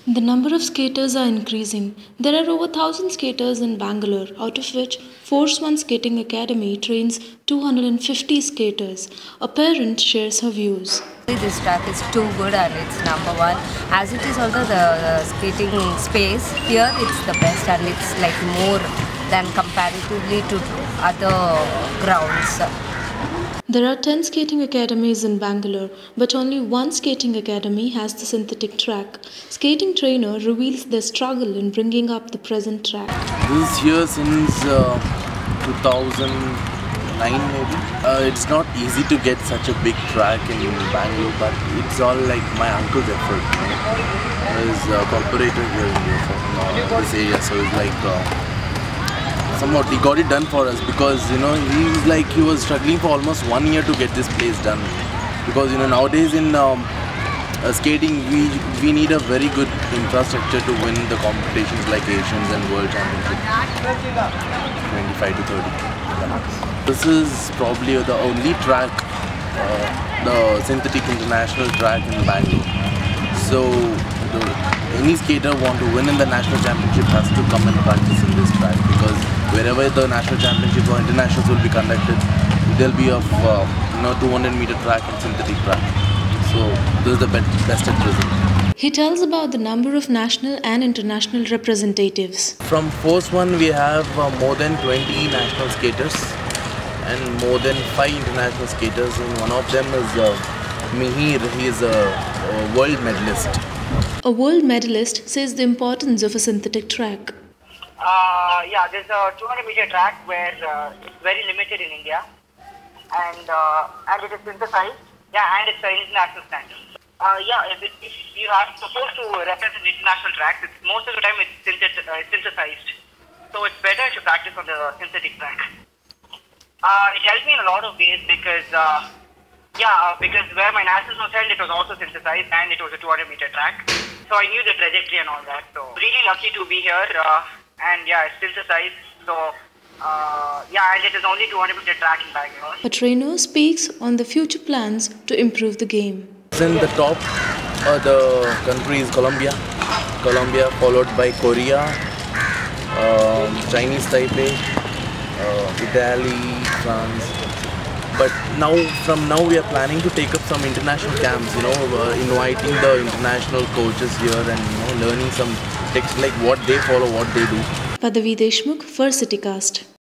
The number of skaters are increasing. There are over 1,000 skaters in Bangalore, out of which Force One Skating Academy trains 250 skaters. A parent shares her views. This track is too good and it's number one. As it is also the skating space, here it's the best and it's like more than comparatively to other grounds. There are 10 skating academies in Bangalore, but only one skating academy has the synthetic track. Skating trainer reveals their struggle in bringing up the present track. This is here since 2009 maybe. It's not easy to get such a big track in Bangalore, but it's all like my uncle's effort. He's a corporator here in this area, so it's like somewhat he got it done for us because he was struggling for almost 1 year to get this place done, because nowadays in skating we need a very good infrastructure to win the competitions like Asians and World Championship 25 to 30. This is probably the only track, the synthetic international track in Bangalore. So any skater want to win in the national championship has to come and practice in this track, because wherever the national championships or internationals will be conducted, there'll be a 200-meter track and synthetic track. So this is the best at present. He tells about the number of national and international representatives. From Force One we have more than 20 national skaters and more than 5 international skaters, and one of them is Mihir. He is a world medalist. A world medalist says the importance of a synthetic track. Yeah, there's a 200-meter track where it's very limited in India, and it is synthesized. Yeah, and it's an international standard. If you are supposed to represent international tracks, most of the time it's synthesized. So it's better to practice on the synthetic track. It helped me in a lot of ways because where my nationals was held, it was also synthesized and it was a 200-meter track. So I knew the trajectory and all that. So really lucky to be here. And yeah, it's synthesized. So and it is only 200-meter track in Bangalore. A trainer speaks on the future plans to improve the game. In the top, the country is Colombia, followed by Korea, Chinese Taipei, Italy, France. But from now we are planning to take up some international camps, inviting the international coaches here and learning some tricks like what they follow, what they do. Padavi Deshmukh for CityCast.